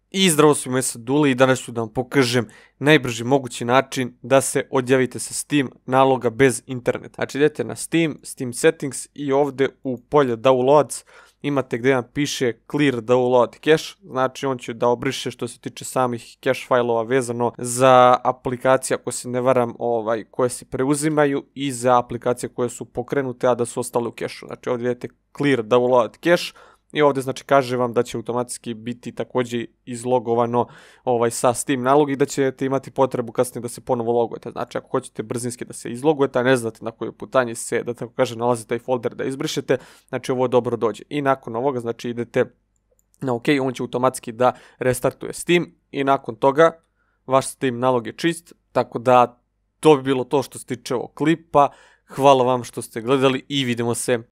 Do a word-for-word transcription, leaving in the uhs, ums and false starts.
I zdravo svima, ja sam Dule i danas ću da vam pokažem najbrži mogući način da se odjavite sa Steam naloga bez interneta. Znači idete na Steam, Steam Settings i ovdje u polje Downloads imate gdje vam piše Clear Download Cache, znači on će da obriše što se tiče samih cache failova vezano za aplikacije, ako se ne varam, ovaj, koje se preuzimaju i za aplikacije koje su pokrenute, a da su ostale u cache. Znači ovdje idete Clear Download Cache. I ovdje znači kaže vam da će automatski biti također izlogovano ovaj, sa Steam nalog i da ćete imati potrebu kasnije da se ponovo logujete. Znači ako hoćete brzinski da se izlogujete, a ne znate na kojoj putanji se, da tako kaže, nalazi taj folder da izbrišete, znači ovo dobro dođe. I nakon ovoga znači idete na OK, on će automatski da restartuje Steam i nakon toga vaš Steam nalog je čist, tako da to bi bilo to što se tiče ovog klipa. Hvala vam što ste gledali i vidimo se